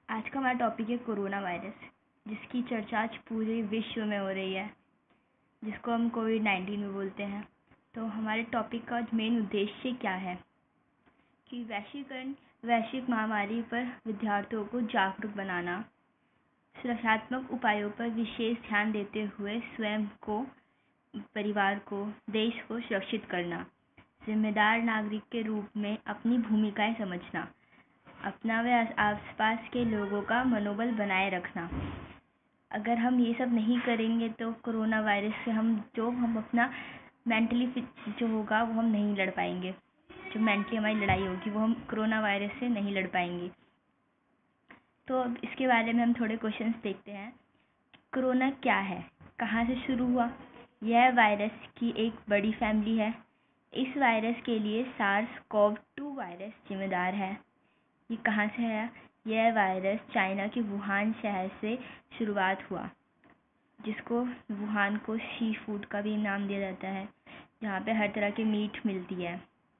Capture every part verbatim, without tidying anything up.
आज का हमारा टॉपिक है कोरोना वायरस, जिसकी चर्चा आज पूरे विश्व में हो रही है, जिसको हम कोविड नाइन्टीन भी बोलते हैं। तो हमारे टॉपिक का मेन उद्देश्य क्या है कि वैश्वीकरण वैश्विक महामारी पर विद्यार्थियों को जागरूक बनाना, सुरक्षात्मक उपायों पर विशेष ध्यान देते हुए स्वयं को, परिवार को, देश को सुरक्षित करना, जिम्मेदार नागरिक के रूप में अपनी भूमिकाएं समझना, अपना व आसपास के लोगों का मनोबल बनाए रखना। अगर हम ये सब नहीं करेंगे तो कोरोना वायरस से हम जो हम अपना मेंटली फिट जो होगा वो हम नहीं लड़ पाएंगे। जो मेंटली हमारी लड़ाई होगी वो हम कोरोना वायरस से नहीं लड़ पाएंगे। तो अब इसके बारे में हम थोड़े क्वेश्चंस देखते हैं। कोरोना क्या है, कहाँ से शुरू हुआ? यह वायरस की एक बड़ी फैमिली है। इस वायरस के लिए सार्स कोव टू वायरस जिम्मेदार है। ये कहाँ से आया? यह वायरस चाइना के वुहान शहर से शुरुआत हुआ, जिसको वुहान को सी फूड का भी नाम दिया जाता है, जहाँ पे हर तरह की मीट मिलती है।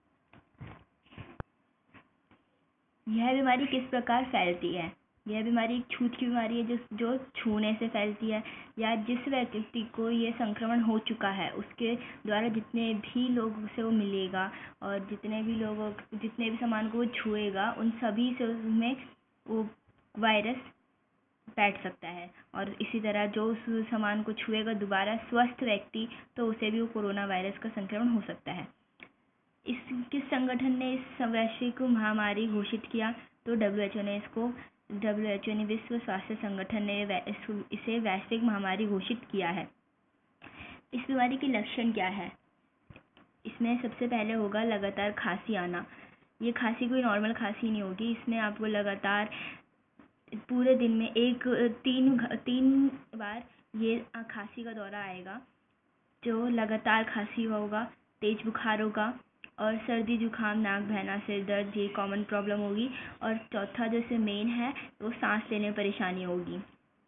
यह बीमारी किस प्रकार फैलती है? यह बीमारी एक छूत की बीमारी है जो जो छूने से फैलती है, या जिस व्यक्ति को ये संक्रमण हो चुका है उसके द्वारा जितने भी लोगों से वो मिलेगा और जितने भी लोगों जितने भी सामान को वो छुएगा उन सभी से उसमें वो वायरस बैठ सकता है। और इसी तरह जो उस सामान को छुएगा दोबारा स्वस्थ व्यक्ति, तो उसे भी वो कोरोना वायरस का संक्रमण हो सकता है। इस किस संगठन ने इस वैश्विक महामारी घोषित किया? तो डब्ल्यू एच ओ ने इसको डब्ल्यू एच ओ ने विश्व स्वास्थ्य संगठन ने इसे वैश्विक महामारी घोषित किया है। इस बीमारी के लक्षण क्या है? इसमें सबसे पहले होगा लगातार खांसी आना। ये खांसी कोई नॉर्मल खांसी नहीं होगी, इसमें आपको लगातार पूरे दिन में एक तीन तीन बार ये खांसी का दौरा आएगा, जो लगातार खांसी होगा, तेज बुखार होगा और सर्दी जुकाम, नाक बहना, सिर दर्द, ये कॉमन प्रॉब्लम होगी। और चौथा जैसे मेन है वो सांस लेने में परेशानी होगी।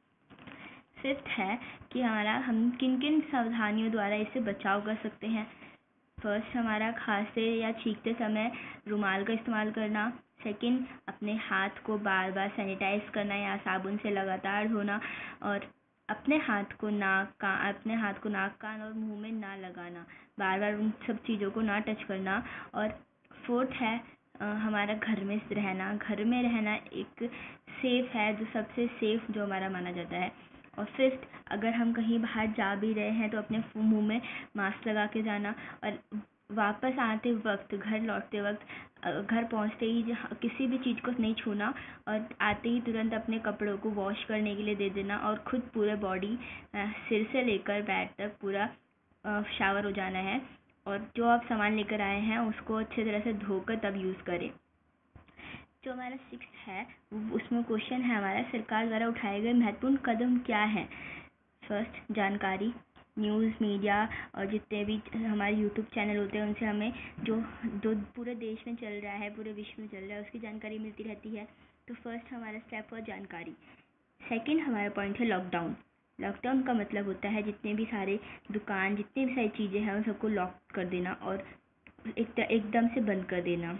फिफ्थ है कि हमारा हम किन किन सावधानियों द्वारा इससे बचाव कर सकते हैं। फर्स्ट, हमारा खांसते या छींकते समय रुमाल का इस्तेमाल करना। सेकंड, अपने हाथ को बार बार सैनिटाइज करना या साबुन से लगातार धोना, और अपने हाथ को नाक का अपने हाथ को नाक, कान और मुंह में ना लगाना, बार बार उन सब चीज़ों को ना टच करना। और फोर्थ है आ, हमारा घर में रहना। घर में रहना एक सेफ है, जो सबसे सेफ जो हमारा माना जाता है। और फिफ्थ, अगर हम कहीं बाहर जा भी रहे हैं तो अपने मुंह में मास्क लगा के जाना। और वापस आते वक्त, घर लौटते वक्त, घर पहुंचते ही किसी भी चीज़ को नहीं छूना और आते ही तुरंत अपने कपड़ों को वॉश करने के लिए दे देना और खुद पूरे बॉडी सिर से लेकर पैर तक पूरा शावर हो जाना है। और जो आप सामान लेकर आए हैं उसको अच्छे तरह से धोकर तब यूज़ करें। जो हमारा सिक्स है उसमें क्वेश्चन है हमारा, सरकार द्वारा उठाए गए महत्वपूर्ण कदम क्या हैं? फर्स्ट, जानकारी। न्यूज़ मीडिया और जितने भी हमारे यूट्यूब चैनल होते हैं उनसे हमें जो जो पूरे देश में चल रहा है, पूरे विश्व में चल रहा है, उसकी जानकारी मिलती रहती है। तो फर्स्ट हमारा स्टेप हुआ जानकारी। सेकंड हमारा पॉइंट है लॉकडाउन। लॉकडाउन का मतलब होता है जितने भी सारे दुकान, जितनी भी सारी चीज़ें हैं उन सबको लॉक कर देना और एक एकदम से बंद कर देना।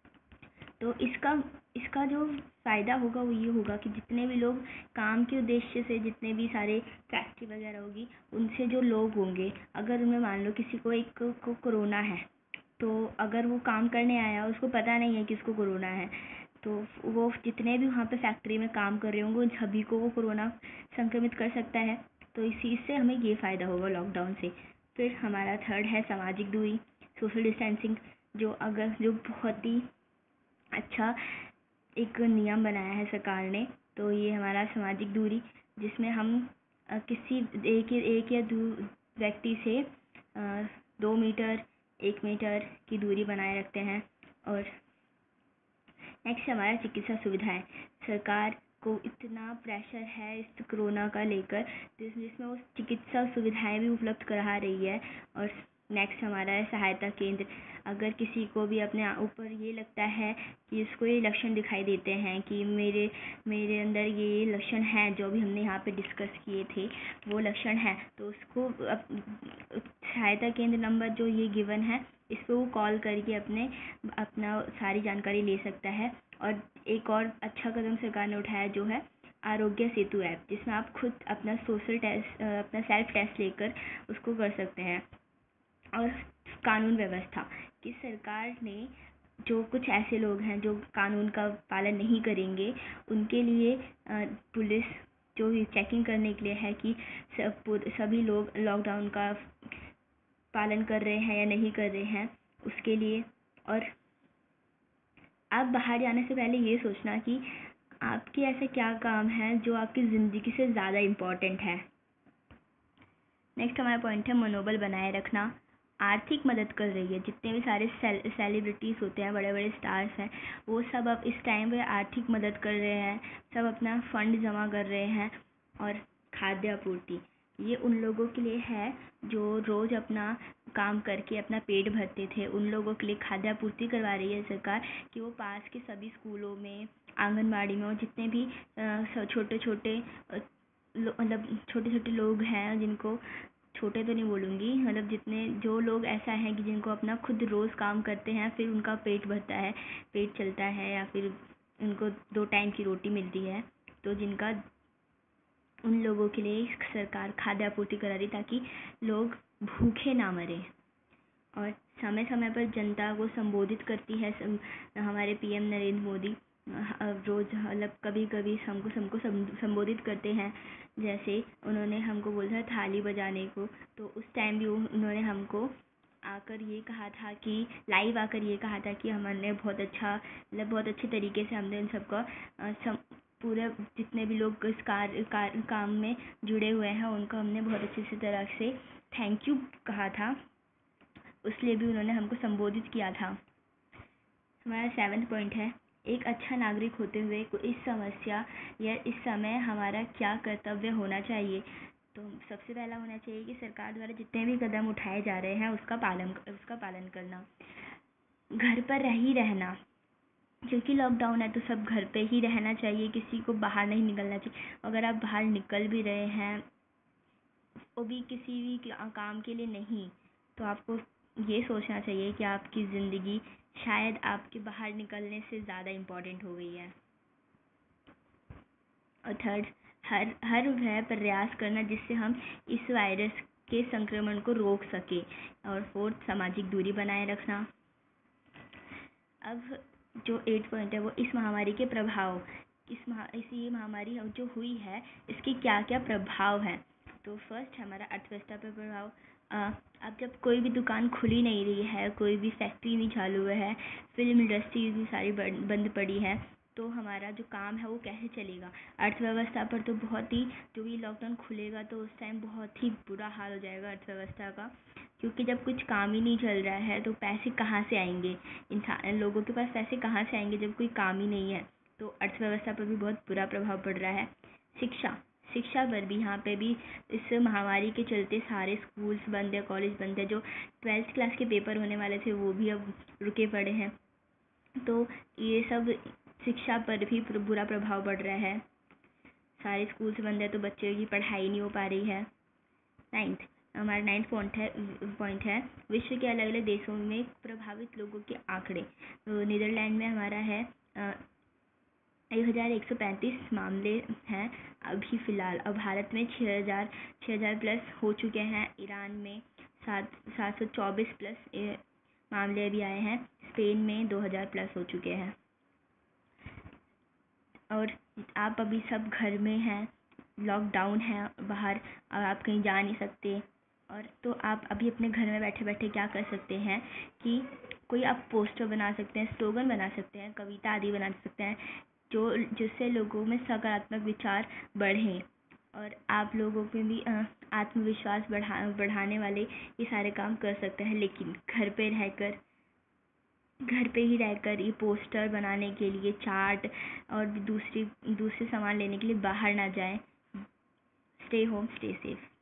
तो इसका इसका जो फ़ायदा होगा वो ये होगा कि जितने भी लोग काम के उद्देश्य से, जितने भी सारे फैक्ट्री वगैरह होगी, उनसे जो लोग होंगे, अगर उनमें मान लो किसी को एक को कोरोना है, तो अगर वो काम करने आया उसको पता नहीं है कि इसको कोरोना है, तो वो जितने भी वहाँ पे फैक्ट्री में काम कर रहे होंगे उन सभी को वो कोरोना संक्रमित कर सकता है। तो इसी से हमें ये फ़ायदा होगा लॉकडाउन से। फिर हमारा थर्ड है सामाजिक दूरी, सोशल डिस्टेंसिंग, जो अगर जो बहुत ही अच्छा एक नियम बनाया है सरकार ने। तो ये हमारा सामाजिक दूरी, जिसमें हम किसी एक एक या दो व्यक्ति से दो मीटर एक मीटर की दूरी बनाए रखते हैं। और नेक्स्ट हमारा चिकित्सा सुविधाएं। सरकार को इतना प्रेशर है इस कोरोना का लेकर जिस जिसमें वो चिकित्सा सुविधाएं भी उपलब्ध करा रही है। और नेक्स्ट हमारा है सहायता केंद्र। अगर किसी को भी अपने ऊपर ये लगता है कि इसको ये लक्षण दिखाई देते हैं कि मेरे मेरे अंदर ये ये लक्षण हैं जो भी हमने यहाँ पे डिस्कस किए थे वो लक्षण हैं, तो उसको सहायता केंद्र नंबर जो ये गिवन है इस पर वो कॉल करके अपने अपना सारी जानकारी ले सकता है और एक और अच्छा कदम सरकार ने उठाया जो है आरोग्य सेतु ऐप, जिसमें आप खुद अपना सोशल टेस्ट अपना सेल्फ टेस्ट लेकर उसको कर सकते हैं। और कानून व्यवस्था कि सरकार ने जो कुछ ऐसे लोग हैं जो कानून का पालन नहीं करेंगे उनके लिए पुलिस जो चेकिंग करने के लिए है कि सब सभी लोग लॉकडाउन का पालन कर रहे हैं या नहीं कर रहे हैं उसके लिए। और आप बाहर जाने से पहले ये सोचना कि आपके ऐसा क्या काम है जो आपकी ज़िंदगी से ज़्यादा इम्पोर्टेंट है। नेक्स्ट हमारा पॉइंट है मनोबल बनाए रखना। आर्थिक मदद कर रही है, जितने भी सारे सेलिब्रिटीज़ होते हैं, बड़े बड़े स्टार्स हैं, वो सब अब इस टाइम पे आर्थिक मदद कर रहे हैं, सब अपना फंड जमा कर रहे हैं। और खाद्य आपूर्ति ये उन लोगों के लिए है जो रोज़ अपना काम करके अपना पेट भरते थे, उन लोगों के लिए खाद्य आपूर्ति करवा रही है सरकार कि वो पास के सभी स्कूलों में, आंगनबाड़ी में, और जितने भी छोटे छोटे मतलब छोटे छोटे लोग हैं, जिनको छोटे तो नहीं बोलूँगी, मतलब जितने जो लोग ऐसा है कि जिनको अपना खुद रोज़ काम करते हैं, फिर उनका पेट भरता है, पेट चलता है, या फिर उनको दो टाइम की रोटी मिलती है, तो जिनका उन लोगों के लिए सरकार खाद्य आपूर्ति करा रही ताकि लोग भूखे ना मरें। और समय समय पर जनता को संबोधित करती है हमारे पीएम नरेंद्र मोदी, रोज़ मतलब कभी कभी हमको हमको संबोधित करते हैं। जैसे उन्होंने हमको बोला था थाली बजाने को, तो उस टाइम भी उन्होंने हमको आकर ये कहा था कि लाइव आकर ये कहा था कि हमने बहुत अच्छा मतलब बहुत अच्छे तरीके से हमने उन सबका सम, पूरे जितने भी लोग इस कार्य कार, काम में जुड़े हुए हैं उनको हमने बहुत अच्छे से तरह से थैंक यू कहा था, उसलिए भी उन्होंने हमको संबोधित किया था। हमारा सेवन्थ पॉइंट है एक अच्छा नागरिक होते हुए इस समस्या या इस समय हमारा क्या कर्तव्य होना चाहिए। तो सबसे पहला होना चाहिए कि सरकार द्वारा जितने भी कदम उठाए जा रहे हैं उसका पालन उसका पालन करना। घर पर ही रहना, क्योंकि लॉकडाउन है तो सब घर पे ही रहना चाहिए, किसी को बाहर नहीं निकलना चाहिए। अगर आप बाहर निकल भी रहे हैं वो भी किसी भी काम के लिए नहीं, तो आपको ये सोचना चाहिए कि आपकी ज़िंदगी शायद आपके बाहर निकलने से ज़्यादा इम्पोर्टेंट हो गई है। और थर्ड, हर हर वह प्रयास करना जिससे हम इस वायरस के संक्रमण को रोक सके। और फोर्थ, सामाजिक दूरी बनाए रखना। अब जो एट पॉइंट है वो इस महामारी के प्रभाव, इस महा इसी महामारी जो हुई है इसके क्या क्या प्रभाव हैं। तो फर्स्ट हमारा अर्थव्यवस्था पर प्रभाव। अब जब कोई भी दुकान खुली नहीं रही है, कोई भी फैक्ट्री नहीं चालू हुआ है, फिल्म इंडस्ट्रीज भी सारी बंद पड़ी है, तो हमारा जो काम है वो कैसे चलेगा। अर्थव्यवस्था पर तो बहुत ही, जो भी लॉकडाउन खुलेगा तो उस टाइम बहुत ही बुरा हाल हो जाएगा अर्थव्यवस्था का, क्योंकि जब कुछ काम ही नहीं चल रहा है तो पैसे कहाँ से आएंगे, इंसान लोगों के पास पैसे कहाँ से आएंगे जब कोई काम ही नहीं है। तो अर्थव्यवस्था पर भी बहुत बुरा प्रभाव पड़ रहा है। शिक्षा शिक्षा पर भी, यहाँ पे भी इस महामारी के चलते सारे स्कूल्स बंद है, कॉलेज बंद है, जो ट्वेल्थ क्लास के पेपर होने वाले थे वो भी अब रुके पड़े हैं। तो ये सब शिक्षा पर भी बुरा प्रभाव पड़ रहा है, सारे स्कूल्स बंद है तो बच्चों की पढ़ाई नहीं हो पा रही है। नाइन्थ, हमारा नाइन्थ पॉइंट है पॉइंट है विश्व के अलग अलग देशों में प्रभावित लोगों के आंकड़े। तो नीदरलैंड में हमारा है एक हज़ार एक सौ पैंतीस मामले हैं अभी फ़िलहाल। अब भारत में छः हज़ार छः हज़ार प्लस हो चुके हैं। ईरान में सात सात सौ चौबीस प्लस मामले अभी आए हैं। स्पेन में दो हज़ार प्लस हो चुके हैं। और आप अभी सब घर में हैं, लॉकडाउन है, बाहर आप कहीं जा नहीं सकते, और तो आप अभी अपने घर में बैठे बैठे क्या कर सकते हैं कि कोई आप पोस्टर बना सकते हैं, स्लोगन बना सकते हैं, कविता आदि बना सकते हैं, जो जिससे लोगों में सकारात्मक विचार बढ़ें और आप लोगों में भी आत्मविश्वास बढ़ा बढ़ाने वाले ये सारे काम कर सकते हैं। लेकिन घर पे रहकर घर पे ही रहकर ये पोस्टर बनाने के लिए, चार्ट और दूसरी दूसरे सामान लेने के लिए बाहर ना जाएं। Stay home, stay safe.